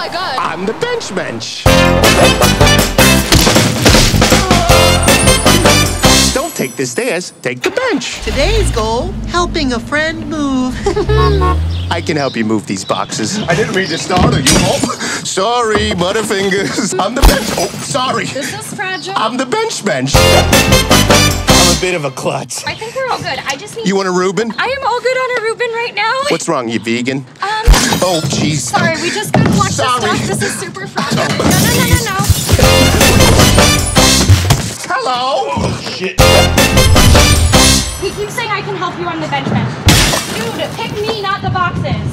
my god. I'm the Mensch. Don't take the stairs, take the bench. Today's goal, helping a friend move. I can help you move these boxes. I didn't mean to startle you. Oh, sorry, Butterfingers. I'm the bench. Oh, sorry. This is fragile. I'm the bench. I'm a bit of a klutz. I think we're all good. I just need... You want a Reuben? I am all good on a Reuben right now. What's wrong, you vegan? Oh, jeez. Sorry, we just couldn't watch this stuff. This is super fragile. No. Hello? Oh, shit. He keeps saying I can help you on the bench. Dude, pick me, not the boxes.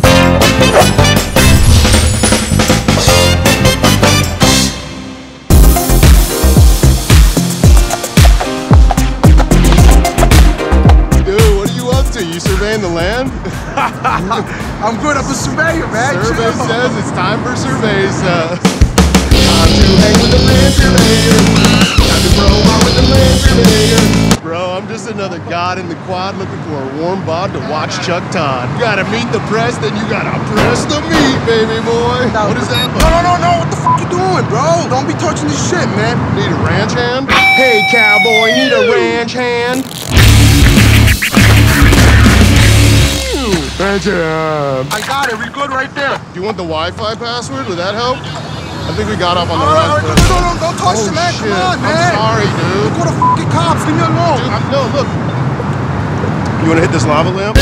You surveying the land? I'm good. I'm a surveyor, man. Survey says it's time for surveys. Time to hang with the land surveyor. Time to throw out with the land surveyor. Bro, I'm just another god in the quad looking for a warm bod to watch Chuck Todd. You gotta meet the press, then you gotta press the meat, baby boy. What is that? No. What the fuck you doing, bro? Don't be touching this shit, man. Need a ranch hand? Hey, cowboy, need a ranch hand? I got it. We good right there. Do you want the Wi-Fi password? Would that help? I think we got up on the right. right. No, don't touch the man. Shit. Come on, man. I'm sorry, dude. Go to fucking cops. Leave me alone. Dude, no, look. You want to hit this lava lamp?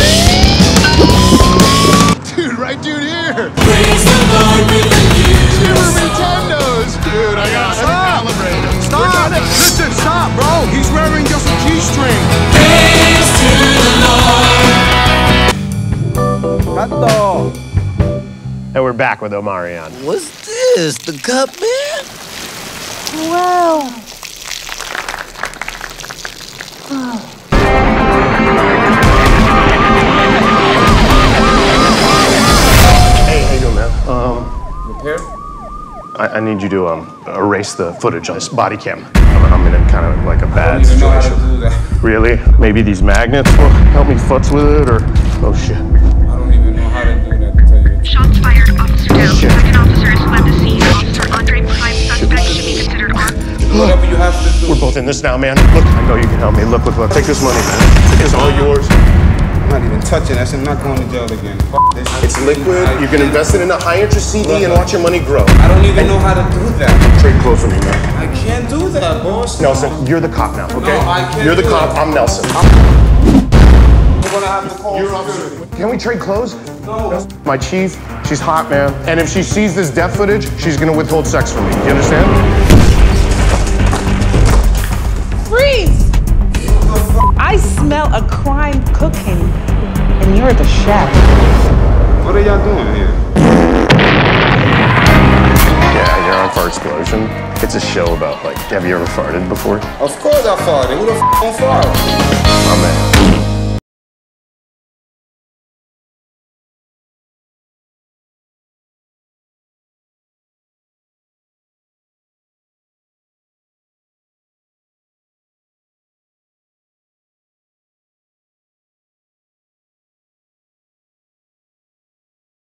Dude, right dude here. Praise the Lord with the news. Super Nintendos. Dude, I got to calibrate him. Stop. Listen, stop, bro. He's wearing just a G-string. Praise to the Lord. And we're back with Omarion. What's this? The cup, man? Wow. Hey, how you doing, man? Repair? I need you to erase the footage on this body cam. I'm in a kind of like a bad situation. I don't even know how to do that. Really? Maybe these magnets will help me futz with it, or oh shit. I don't even know how to do that, to tell you. Shots fired, officer down. Shit. Second officer has fled the scene. Officer Andre, prime suspect should be considered armed. Whatever you have to do. We're both in this now, man. Look, I know you can help me. Look. Take this money, man. It's all yours. I'm not even touching that shit. I'm not going to jail again. Fuck this shit. It's liquid. You can invest it in a high-interest CD and watch your money grow. I don't even know how to do that. Trade clothes with me, man. I can't do that, boss. Nelson, you're the cop now, okay? No, I can't You're the do cop. that. I'm Nelson. We're gonna have to call security. Can we trade clothes? No. My chief, she's hot, man. And if she sees this death footage, she's gonna withhold sex from me. You understand? Freeze! I smell a crime cooking, and you're the chef. What are y'all doing here? Yeah, you're on for Explosion. It's a show about, like, have you ever farted before? Of course I farted. Who the f*** don't fart? My man.